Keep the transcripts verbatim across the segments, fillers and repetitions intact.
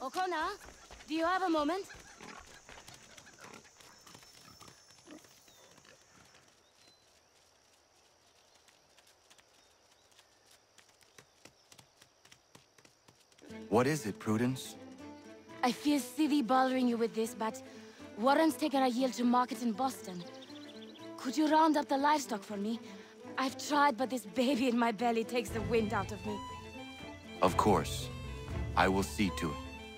Okona, do you have a moment? What is it, Prudence? I feel silly bothering you with this, but Warren's taken a yield to market in Boston. Could you round up the livestock for me? I've tried, but this baby in my belly takes the wind out of me. Of course. I will see to it.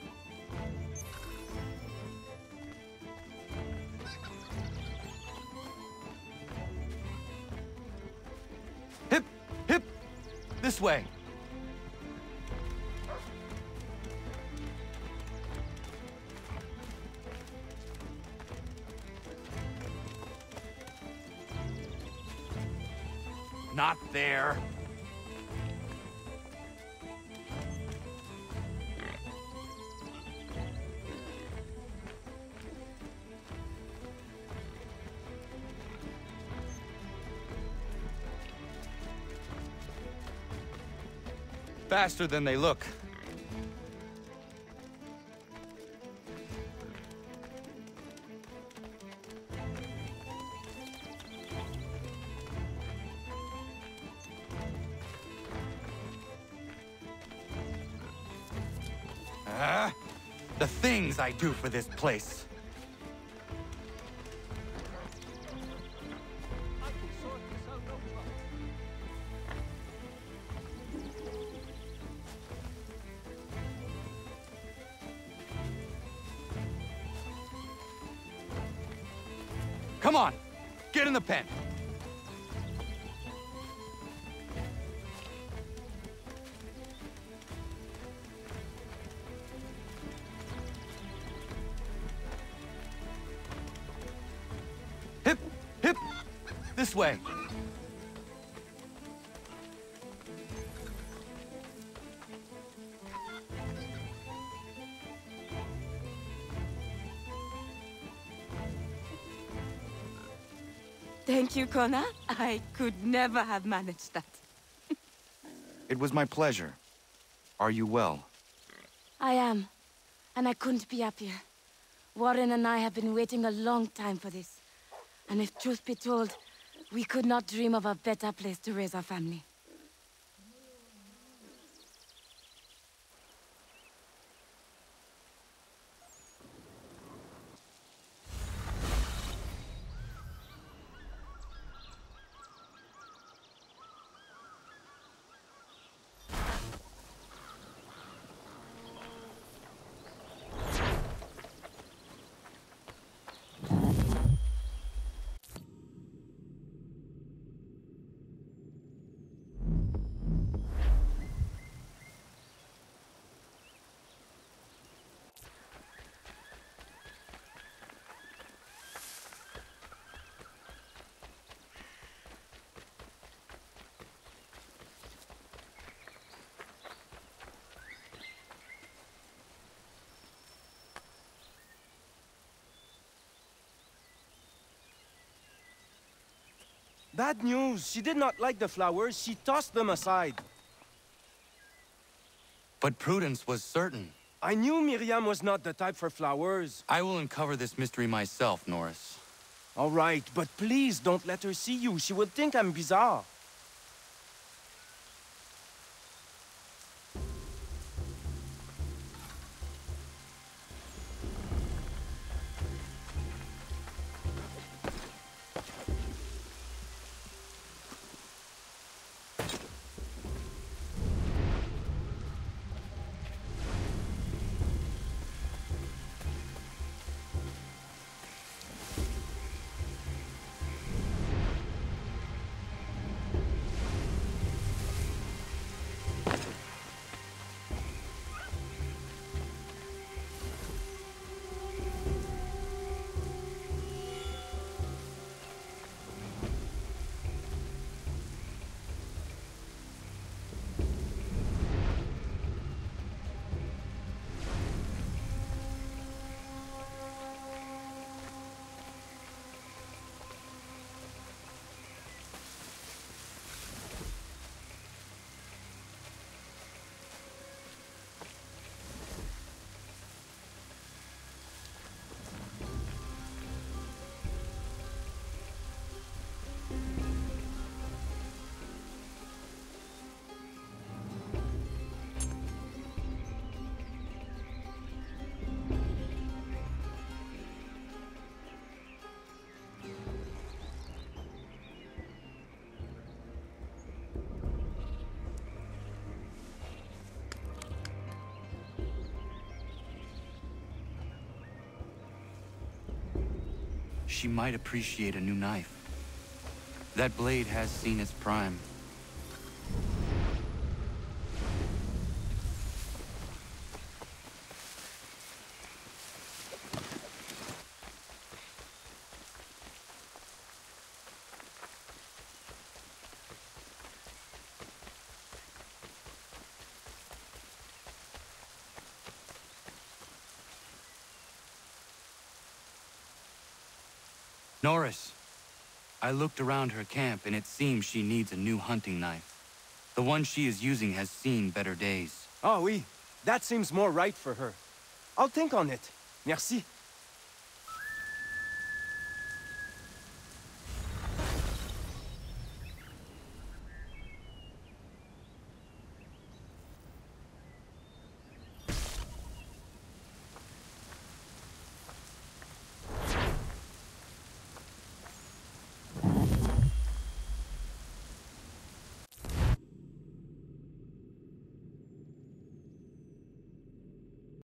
Hip! Hip! This way! Not there. Faster than they look. Ah, the things I do for this place. Come on, get in the pen. Hip, hip, this way. Thank you, Kona. I could never have managed that. It was my pleasure. Are you well? I am, and I couldn't be happier. Warren and I have been waiting a long time for this. And if truth be told, we could not dream of a better place to raise our family. Bad news. She did not like the flowers. She tossed them aside. But Prudence was certain. I knew Miriam was not the type for flowers. I will uncover this mystery myself, Norris. All right, but please don't let her see you. She will think I'm bizarre. she might appreciate a new knife. That blade has seen its prime. Norris, I looked around her camp and it seems she needs a new hunting knife. The one she is using has seen better days. Ah oui, that seems more right for her. I'll think on it. Merci.